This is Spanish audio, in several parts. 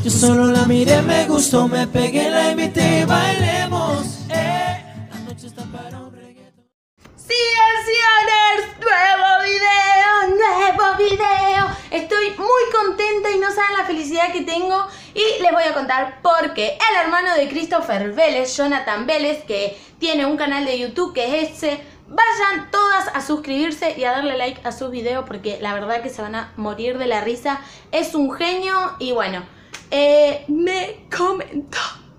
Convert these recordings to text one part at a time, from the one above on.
Yo solo la miré, me gustó, me pegué, la invité y bailemos. La noche está para un reggaetón. ¡Ciencioners! ¡Nuevo video! Estoy muy contenta y no saben la felicidad que tengo. Y les voy a contar por qué. El hermano de Christopher Vélez, Jonathan Vélez, que tiene un canal de YouTube que es ese. Vayan todas a suscribirse y a darle like a sus videos porque la verdad que se van a morir de la risa. Es un genio y bueno, me comentó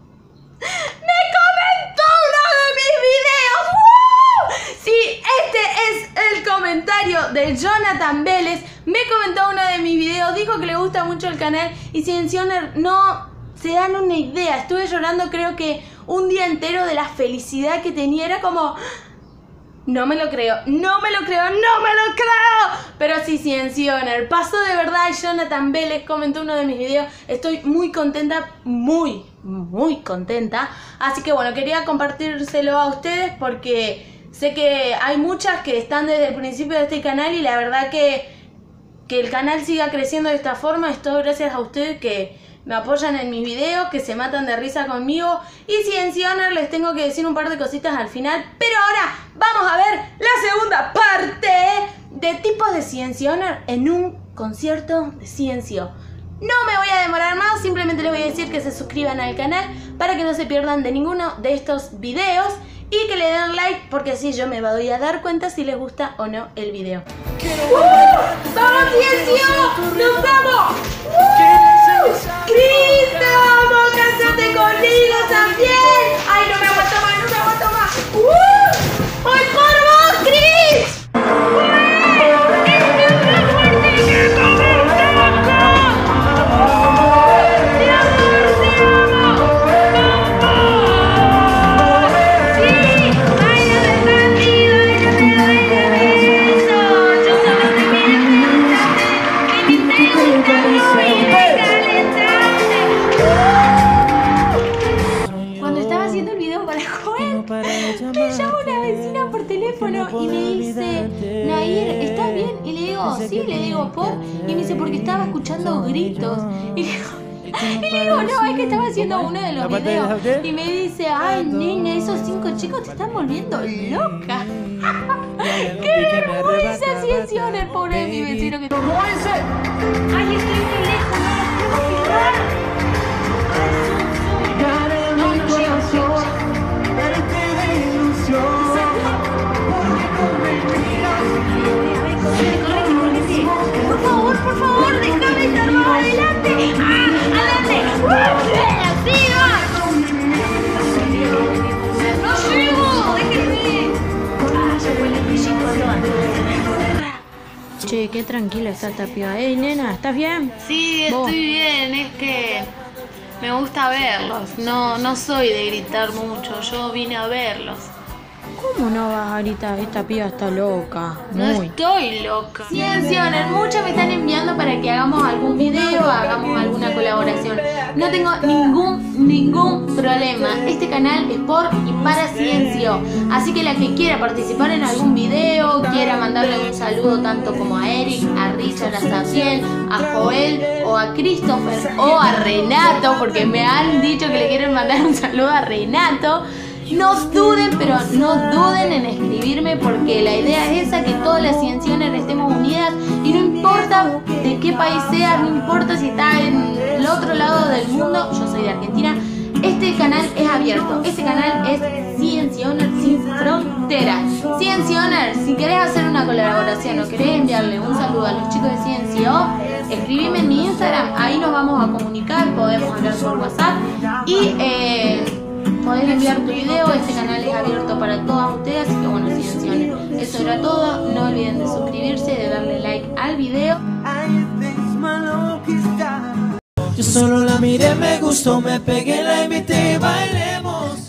uno de mis videos. ¡Woo! Sí, este es el comentario de Jonathan Vélez. Me comentó uno de mis videos, dijo que le gusta mucho el canal y Ciencioner no se dan una idea. Estuve llorando creo que un día entero de la felicidad que tenía. Era como... No me lo creo, no me lo creo, no me lo creo. Pero sí, Ciencioner, pasó de verdad. Jonathan Vélez comentó uno de mis videos. Estoy muy contenta, muy contenta. Así que bueno, quería compartírselo a ustedes porque sé que hay muchas que están desde el principio de este canal. Y la verdad que el canal siga creciendo de esta forma es todo gracias a ustedes que me apoyan en mis videos, que se matan de risa conmigo. Y Ciencioner, les tengo que decir un par de cositas al final. Pero ahora vamos a ver la segunda parte de tipos de Ciencioner en un concierto de Ciencio. No me voy a demorar más, simplemente les voy a decir que se suscriban al canal para que no se pierdan de ninguno de estos videos. Y que le den like porque así yo me voy a dar cuenta si les gusta o no el video. ¡Vamos, Ciencio! ¡Nos vamos! ¡Cris, te amo! ¡Cásate conmigo también! ¡Ay, no me aguanto más, no me aguanto más! ¡Ay, por vos, Cris! Me llama una vecina por teléfono y me dice: Nair, ¿estás bien? Y le digo: sí, le digo, ¿por? Y me dice: porque estaba escuchando gritos. Y le digo: no, es que estaba haciendo uno de los videos. Y me dice: ay, nena, esos 5 chicos te están volviendo loca. ¡Qué vergüenza, Ciencioner! Pobre de mi vecino que... ¡ay, estoy muy lejos! ¡No la puedo filmar! Por favor, déjame estar más adelante. ¡Adelante! ¡No llego! ¡Déjenme! Ya huele el brillito de todo. Che, qué tranquila está esta piba. Ey, nena, ¿estás bien? Sí, estoy bien. Es que me gusta verlos. No soy de gritar mucho. Yo vine a verlos. ¿Cómo no vas a gritar? Esta piba está loca. No estoy loca. Ciencioner, muchos me están enviando para que hagamos algún video, hagamos alguna colaboración. No tengo ningún problema. Este canal es por y para Ciencio. Así que la que quiera participar en algún video, quiera mandarle un saludo tanto como a Eric, a Richard, a Safiel, a Joel o a Christopher o a Renato, porque me han dicho que le quieren mandar un saludo a Renato. No duden, pero no duden en escribirme porque la idea es esa, que todas las Ciencioners estemos unidas y no importa de qué país seas, no importa si estás en el otro lado del mundo. Yo soy de Argentina. Este canal es abierto, este canal es Ciencioner sin fronteras. Ciencioner, si querés hacer una colaboración o querés enviarle un saludo a los chicos de Ciencio, escribime en mi Instagram, ahí nos vamos a comunicar, podemos hablar por WhatsApp y podés enviar tu video. Este canal es abierto para todas ustedes, así que bueno, Ciencioner, eso era todo. No olviden de suscribirse, de darle like al video. Yo solo la miré, me gustó, me pegué, la invité y bailemos.